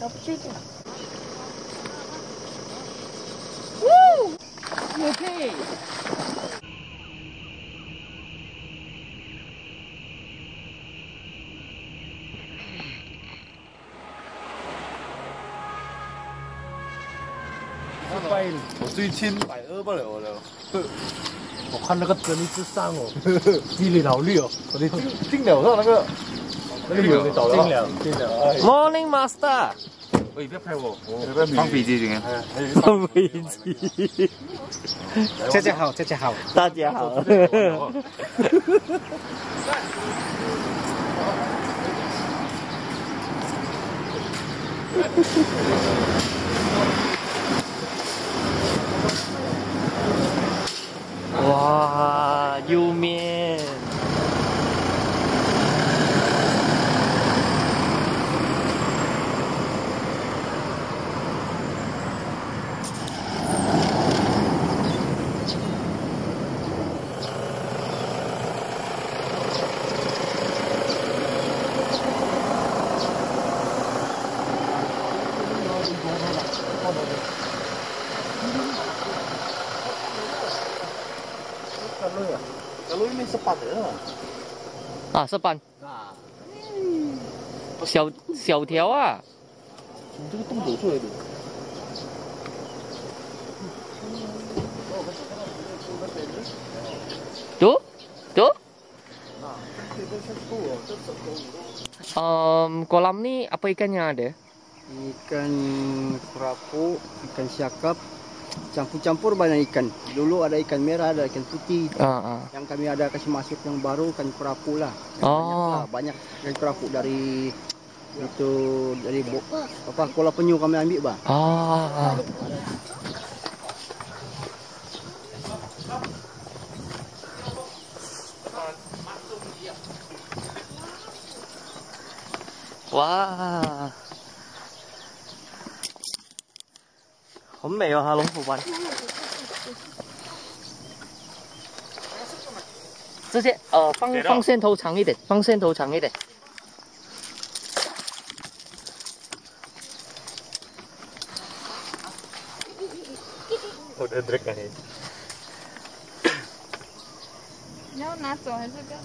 要不睡觉。 OK。 我最轻120不了了。 我看那个真的是上哦，叽里老绿哦，我的进了上那个有你找了。 进了。 Morning Master。 喂，不要拍我， 放飞机行啊。 放飞机。 大家好，大家好， 大家好。哇，油面。 Kalau ini sepat ya. 啊，是斑。小条啊。 你这个洞走出来的。 Tuh, tuh. Kolam ni apa ikan yang ada? Ikan kerapu, ikan siakap, campur-campur banyak ikan. Dulu ada ikan merah, ada ikan putih. Yang kami ada kasih masuk yang baru ikan kerapu lah. Banyak ikan kerapu dari itu dari apa Kuala Penyu kami ambil, Bang. Wah. 好美哦，它龙虎斑。直接放线头长一点，放线头长一点。 Udah drag kan ini. 你要拿走还是不要？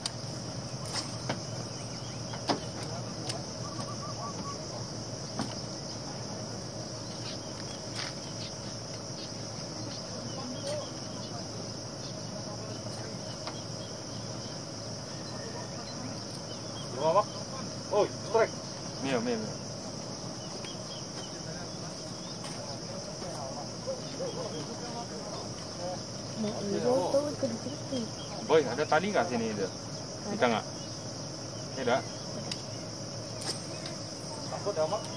Apa? Oh, strike. 没有。Boy, ada tali nggak sini itu? Kita nggak? Tidak. Takut ya, Mak?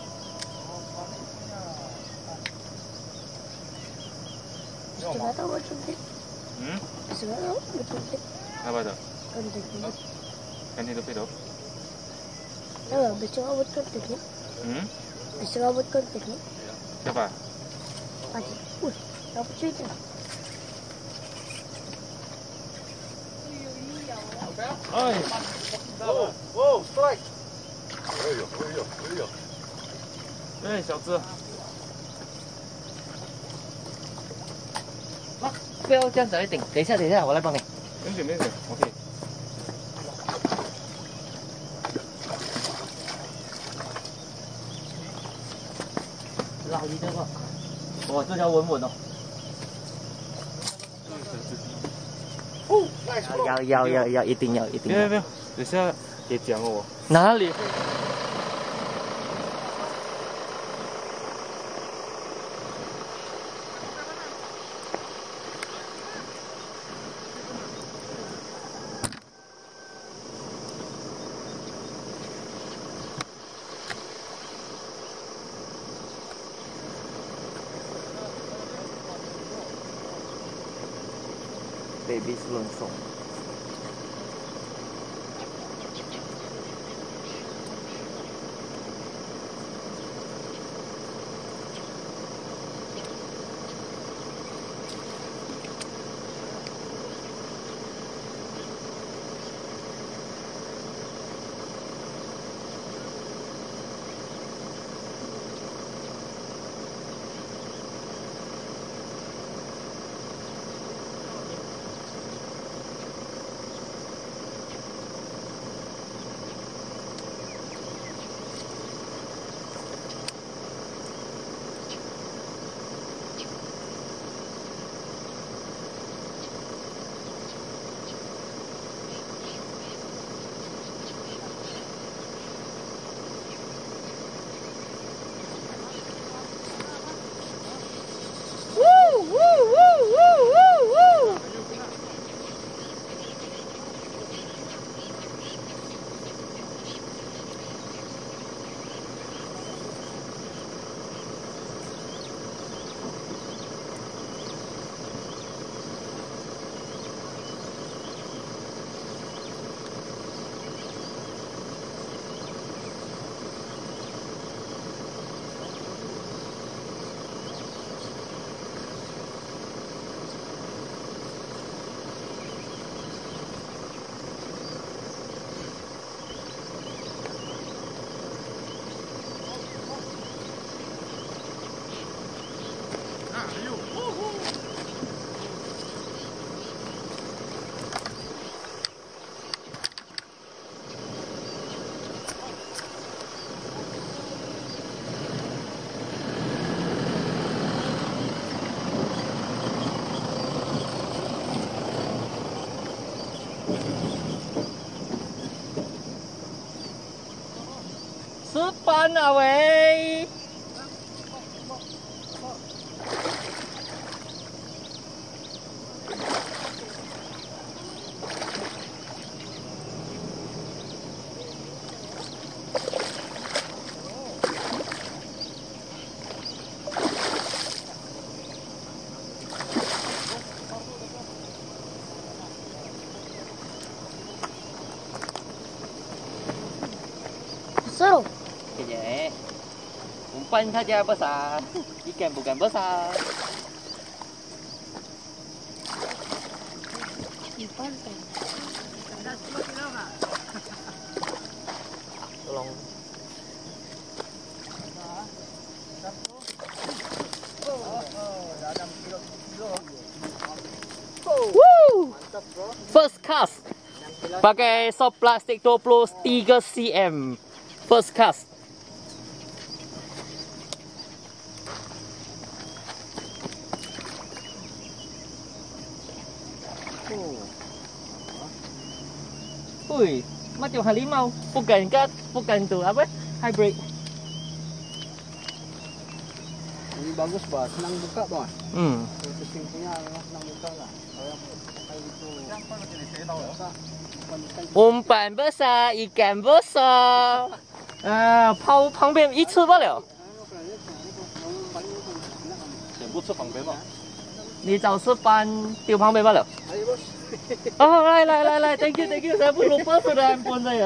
Sekarang betul deh. Sekarang betul deh. Apa tuh? Kan hidup. Kan hidup. Bisa betul deh. Bisa betul deh. Siapa? Aji. Apa cerita? Oi. Oh, strike. 哎，小子。 不要这样子来顶，等一下，我来帮你。 没事 ，OK。 拉一这个，哇，这条稳稳哦。要，一定要。 不要，等下别讲我。 哪里？Baby 是轮送。 班啊喂！ Seru. Kejap. Umpan saja besar, ikan bukan besar. Di pantai. Tolong. Woo! First cast. Pakai sop plastik 23 cm. First cast. Ui, macam harimau. Bukan tu apa? Hybrid. Ini bagus bah, senang buka bah. Fishing punya senang buka lah. Kalau yang pakai itu umpan besar, ikan besar. 抛旁边一吃不了。 全部吃旁边嘛。 你找吃饭丢旁边不了。哦，来 ，thank you， saya pun lupa sudah handphone saya.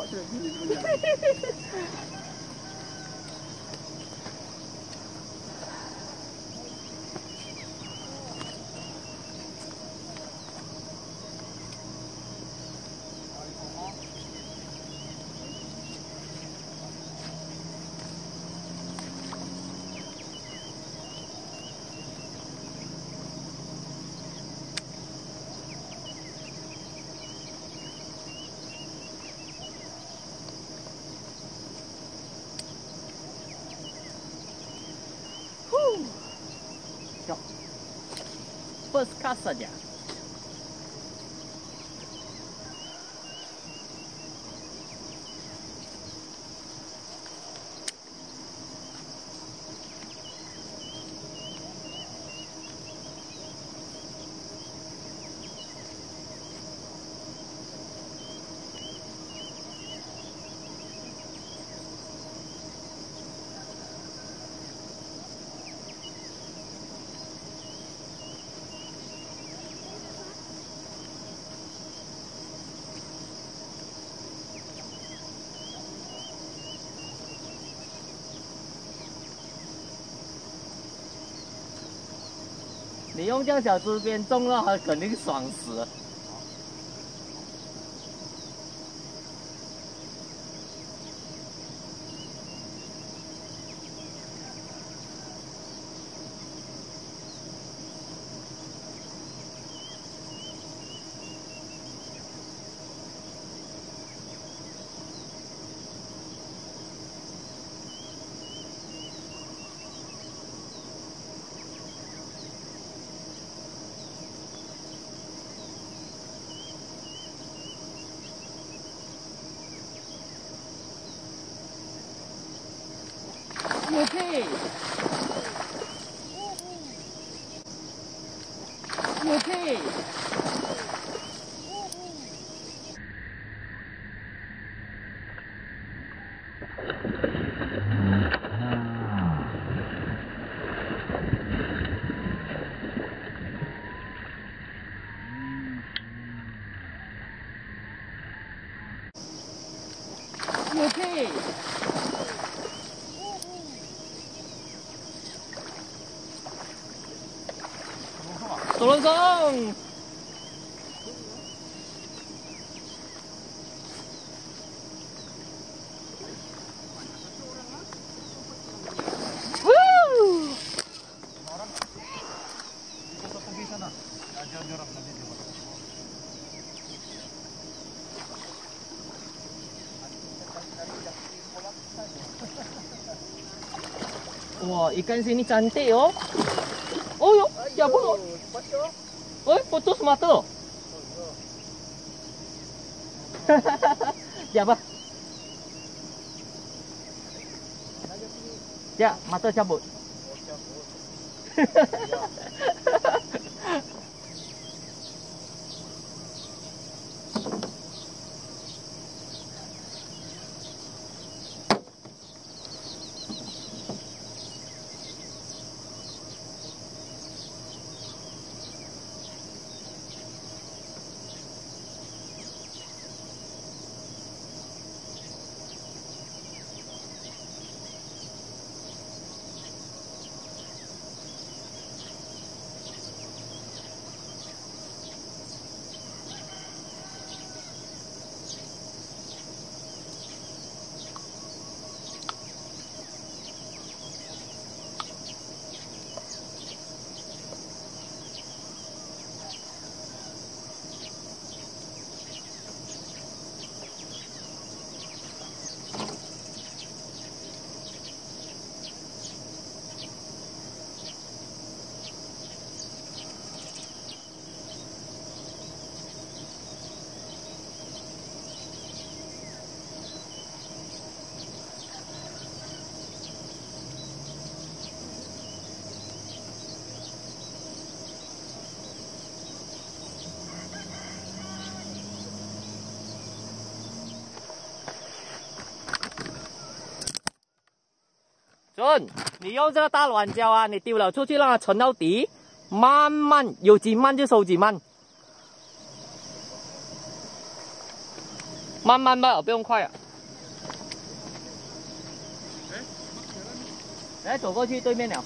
First cast saja.你用这样小支边中了，它肯定爽死。OK。OK。OK。Tolong dong. Woo! Wah, ikan sini cantik oh. Oh yo, ya bodoh. Oi, putus mata. Siapa? Ya, mata cabut.准，你用这个大软胶啊，你丢了出去，让它沉到底，慢慢有几慢就收几慢，慢慢吧，不用快啊。来，走过去对面了。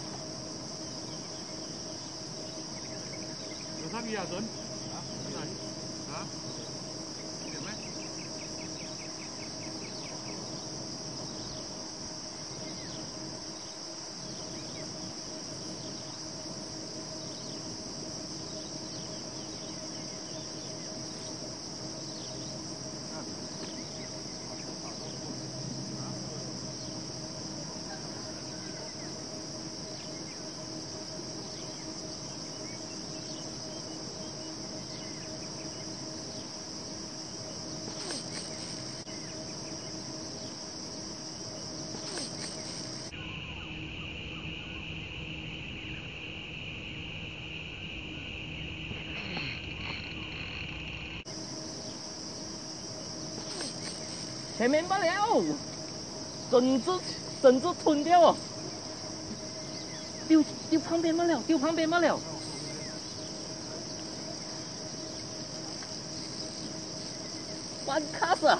有他比亚准啊？啊？有没？ 前面不了，整只吞掉哦，丢旁边不了，丢旁边不了，翻卡死啊！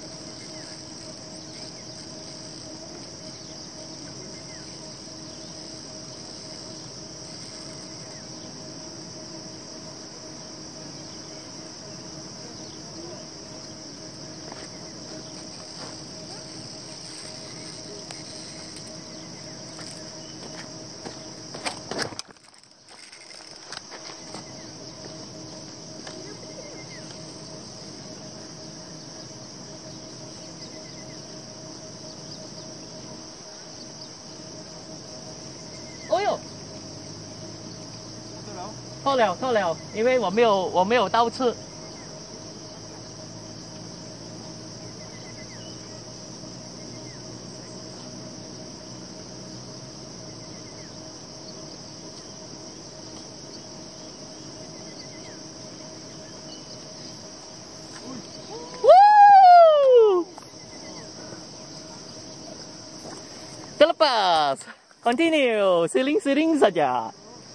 错了，因为我没有倒刺。Terlepas. Continue, siling-siling saja.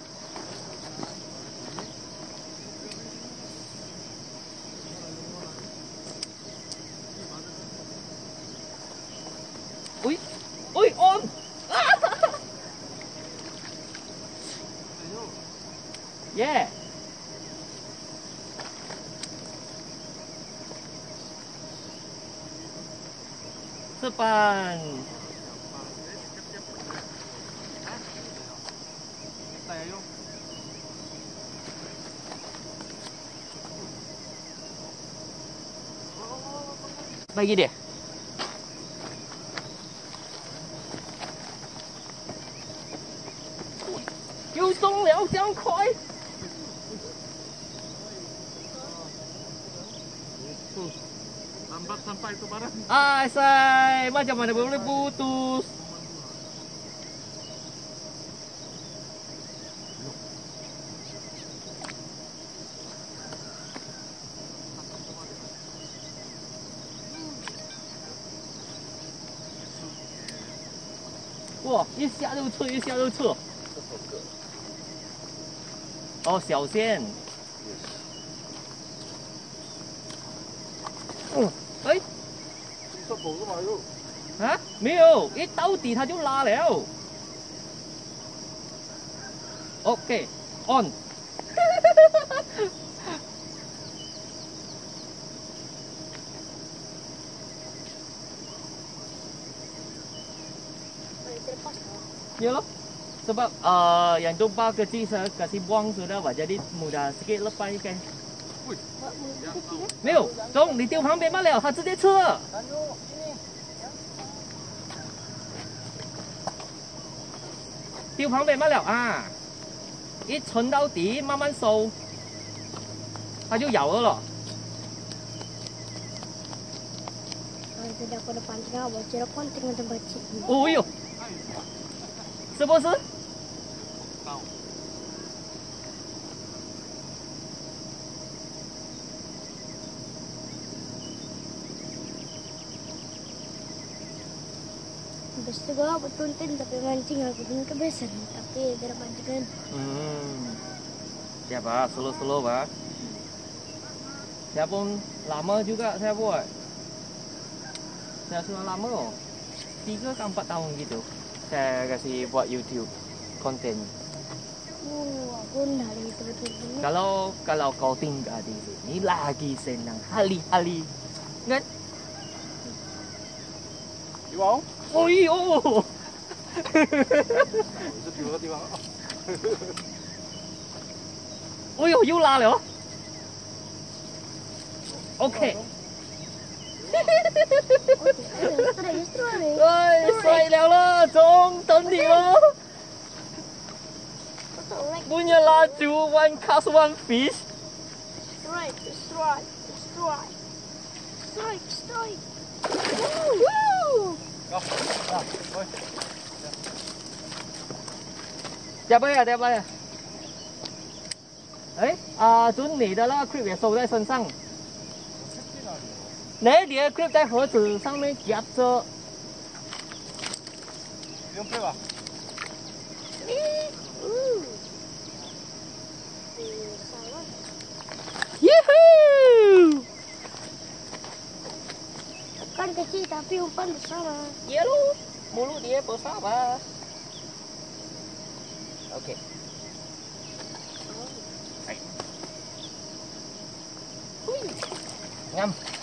Ui, on. Yeah. Sepan. Bagi dia. Yêu sông liao giang khói. Lambat sampai ke barang. Say, macam mana boleh putus? 哇，一下就吃，一下就吃。哦，小鲜。哎。啊，没有，一到底它就拉了。OK，on。Ya loh. Sebab yang tumpah kecil saya kasih buang sudah, jadi mudah sikit lepas ikan. 没有，中，你丢旁边罢了，他直接吃了。丢旁边罢了啊！一沉到底，慢慢收，它就咬了。 Tadi aku ada pancing awal, cara konting macam bacik. 哦呦，是不是？ Habis itu gue buat konten tapi mancing aku pun kebiasaan tapi ada pancingan. Ya pak, slow pak. Saya pun lama juga saya buat. Saya sudah lama, 3 ke 4 tahun gitu. Saya kasih buat YouTube konten. Aku dari itu betul-betul. Kalau kau tinggal di sini lagi senang hari-hari, kan? Đi bóng. Ôi ô. Rất nhiều đi bóng. Ôi ôi, yêu la rồi. Ok. Ôi, xoay leo lo, trông tấn đi lo. Punya laju, one cast, one fish. Strike. Thôi. Đẹp ơi à, đẹp ơi à. Ấy, Tuấn 你的那个 clip 也收在身上。你的 clip 在盒子上面夹着。 用配吧。 Yuhuu! Kan kecil tapi umpan besar. Iya lu, mulut dia besar pak. Oke. Ngâm.